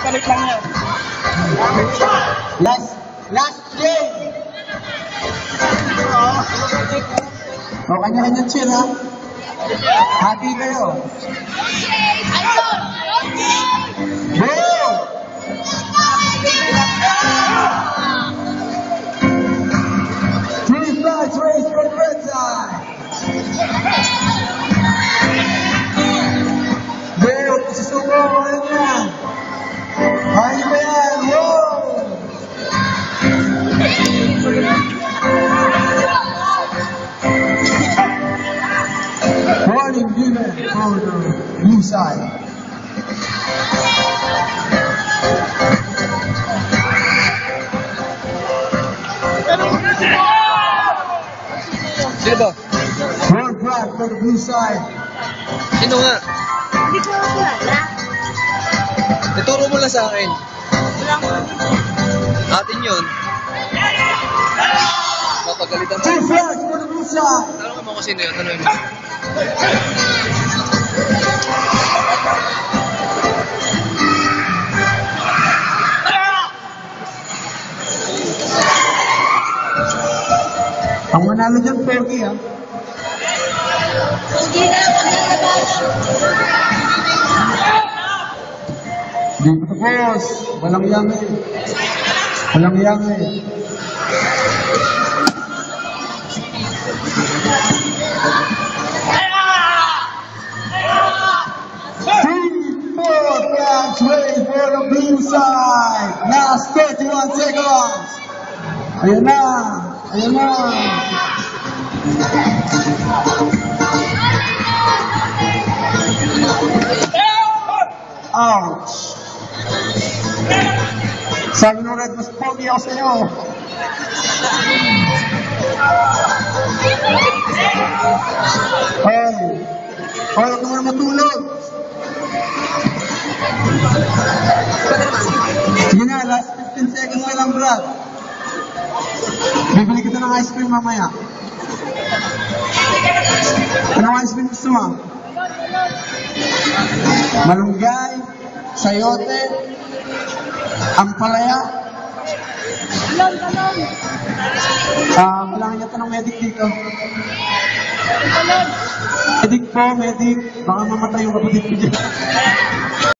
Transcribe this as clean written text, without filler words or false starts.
Papalit lang yan. Last game! O, kanya-kanya chill, ha? Happy kayo. Go! Three flags raised for the red side. Go! Susuko, ayun na. Ayun ba yan? Wow! Warning given for the blue side. Sino ba? One flag for the blue side. Sino nga? Hindi ko kilala. Ituro mo lang sa akin. Atin yun. Mapagalitan Two flags for the blue side. Tanong mo kung sino yun. Tanong mo. Ang manalo dyan, Perky, ha? Hindi na maglalabanan. Di pa tapos. Walang yang eh. Walang yang eh. Flags raised for the blue side. Last 31 seconds. Ayan na. Ayan na. Ouch. Sabi nung Red, mas pogi ako sa iyo. Hey. Huwag ka muna matulog. Sige na, last 15 seconds na lang, Brad. Bibili kita ng ice cream mamaya. Anong ice cream gusto mo? Malunggay, sayote, ampalaya. Talon. Kailangan niya ito ng medic dito. Medic po, medic. Baka mamatay yung kapatid ko dyan.